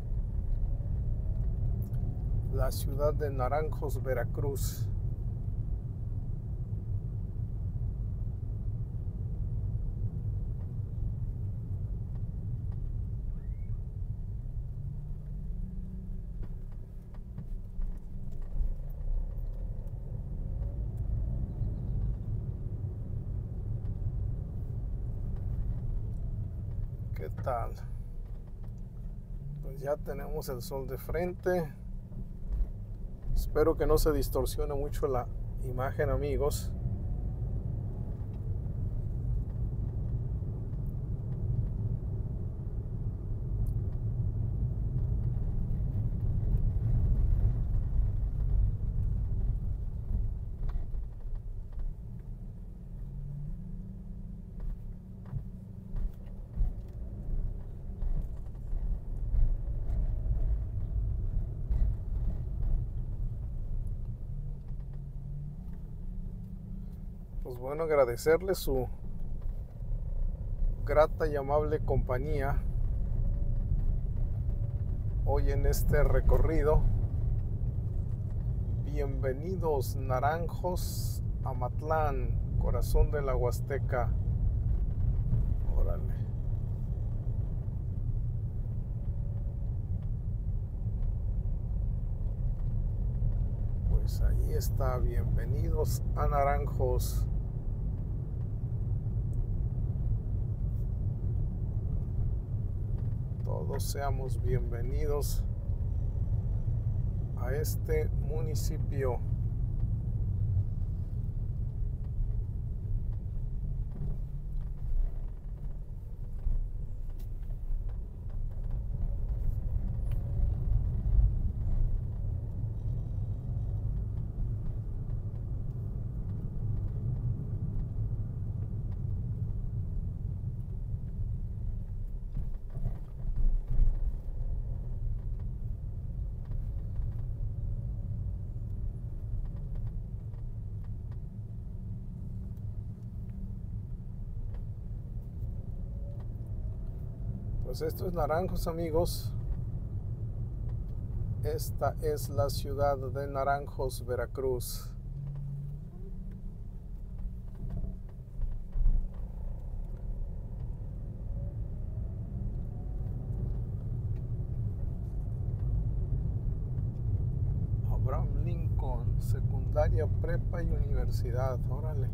la ciudad de Naranjos, Veracruz. ¿Qué tal? Pues ya tenemos el sol de frente. Espero que no se distorsione mucho la imagen, amigos. Pues bueno, agradecerle su grata y amable compañía hoy en este recorrido. Bienvenidos, Naranjos, Amatlán, corazón de la Huasteca. Órale. Pues ahí está, bienvenidos a Naranjos. Todos seamos bienvenidos a este municipio. Pues esto es Naranjos, amigos. Esta es la ciudad de Naranjos, Veracruz. Abraham Lincoln, secundaria, prepa y universidad. Órale.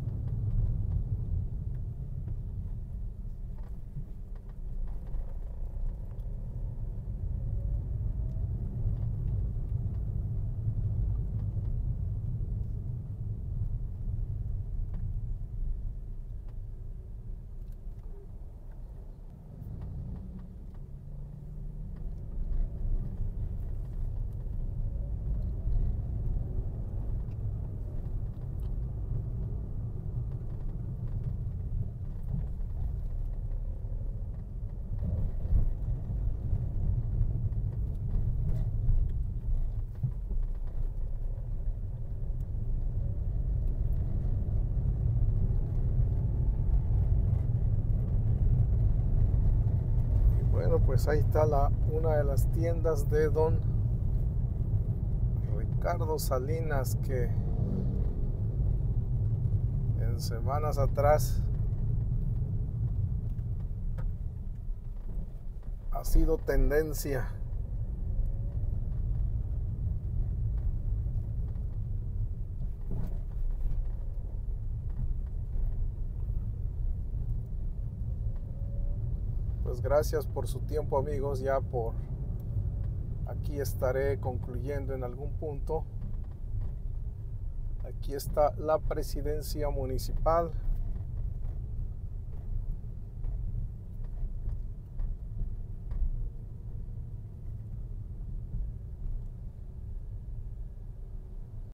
pues ahí está una de las tiendas de don Ricardo Salinas, que en semanas atrás ha sido tendencia. Pues gracias por su tiempo, amigos. Ya por aquí estaré concluyendo en algún punto. Aquí está la presidencia municipal.